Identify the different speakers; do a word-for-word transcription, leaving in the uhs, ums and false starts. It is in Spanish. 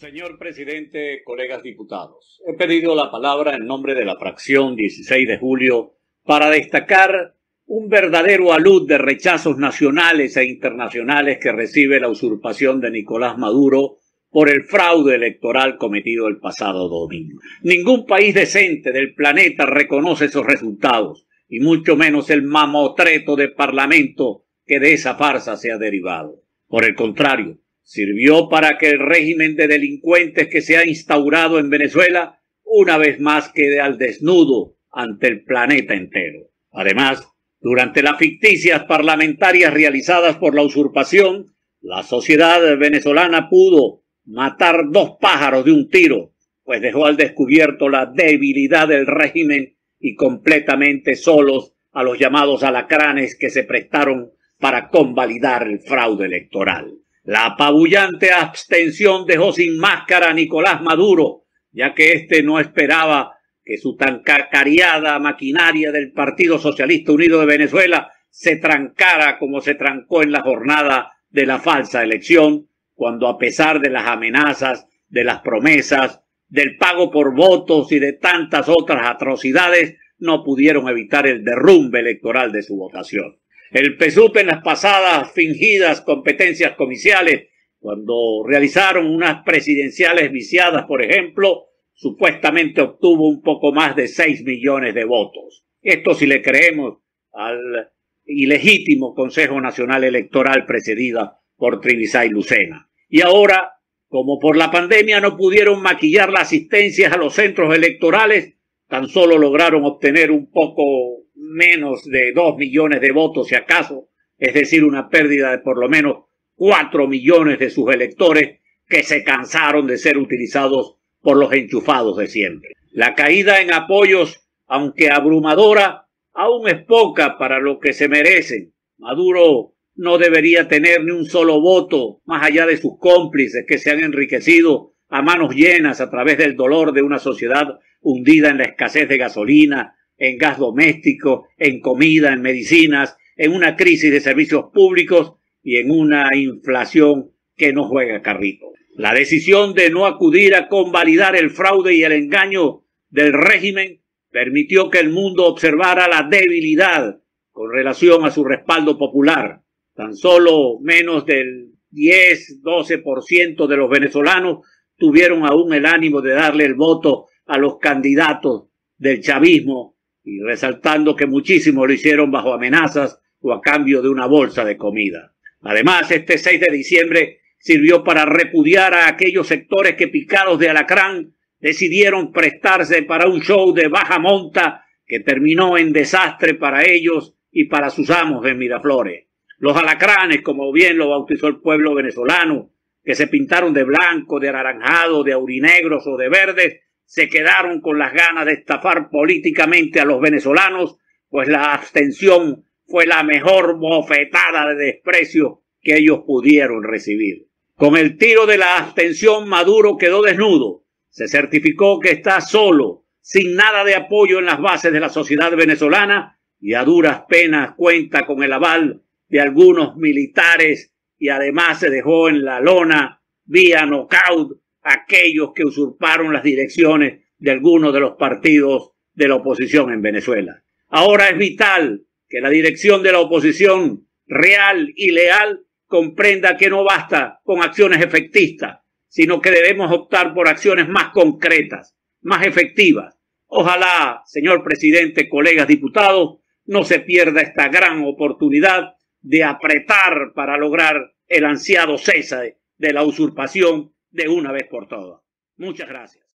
Speaker 1: Señor presidente, colegas diputados, he pedido la palabra en nombre de la fracción dieciséis de julio para destacar un verdadero alud de rechazos nacionales e internacionales que recibe la usurpación de Nicolás Maduro por el fraude electoral cometido el pasado domingo. Ningún país decente del planeta reconoce esos resultados, y mucho menos el mamotreto de parlamento que de esa farsa se ha derivado. Por el contrario, sirvió para que el régimen de delincuentes que se ha instaurado en Venezuela una vez más quede al desnudo ante el planeta entero. Además, durante las ficticias parlamentarias realizadas por la usurpación, la sociedad venezolana pudo matar dos pájaros de un tiro, pues dejó al descubierto la debilidad del régimen y completamente solos a los llamados alacranes que se prestaron para convalidar el fraude electoral. La apabullante abstención dejó sin máscara a Nicolás Maduro, ya que éste no esperaba que su tan cacareada maquinaria del Partido Socialista Unido de Venezuela se trancara como se trancó en la jornada de la falsa elección, cuando a pesar de las amenazas, de las promesas, del pago por votos y de tantas otras atrocidades, no pudieron evitar el derrumbe electoral de su votación. El P S U V en las pasadas fingidas competencias comiciales, cuando realizaron unas presidenciales viciadas, por ejemplo, supuestamente obtuvo un poco más de seis millones de votos. Esto si le creemos al ilegítimo Consejo Nacional Electoral precedida por Tribisay Lucena. Y ahora, como por la pandemia no pudieron maquillar las asistencias a los centros electorales, tan solo lograron obtener un poco menos de dos millones de votos si acaso, es decir, una pérdida de por lo menos cuatro millones de sus electores que se cansaron de ser utilizados por los enchufados de siempre. La caída en apoyos, aunque abrumadora, aún es poca para lo que se merecen. Maduro no debería tener ni un solo voto, más allá de sus cómplices que se han enriquecido a manos llenas a través del dolor de una sociedad hundida en la escasez de gasolina, en gas doméstico, en comida, en medicinas, en una crisis de servicios públicos y en una inflación que no juega carrito. La decisión de no acudir a convalidar el fraude y el engaño del régimen permitió que el mundo observara la debilidad con relación a su respaldo popular. Tan solo menos del diez a doce por ciento de los venezolanos tuvieron aún el ánimo de darle el voto a los candidatos del chavismo, y resaltando que muchísimos lo hicieron bajo amenazas o a cambio de una bolsa de comida. Además, este seis de diciembre sirvió para repudiar a aquellos sectores que, picados de alacrán, decidieron prestarse para un show de baja monta que terminó en desastre para ellos y para sus amos en Miraflores. Los alacranes, como bien lo bautizó el pueblo venezolano, que se pintaron de blanco, de anaranjado, de aurinegros o de verdes, se quedaron con las ganas de estafar políticamente a los venezolanos, pues la abstención fue la mejor bofetada de desprecio que ellos pudieron recibir. Con el tiro de la abstención, Maduro quedó desnudo. Se certificó que está solo, sin nada de apoyo en las bases de la sociedad venezolana, y a duras penas cuenta con el aval de algunos militares, y además se dejó en la lona vía nocaut aquellos que usurparon las direcciones de algunos de los partidos de la oposición en Venezuela. Ahora es vital que la dirección de la oposición real y leal comprenda que no basta con acciones efectistas, sino que debemos optar por acciones más concretas, más efectivas. Ojalá, señor presidente, colegas diputados, no se pierda esta gran oportunidad de apretar para lograr el ansiado cese de la usurpación de una vez por todas. Muchas gracias.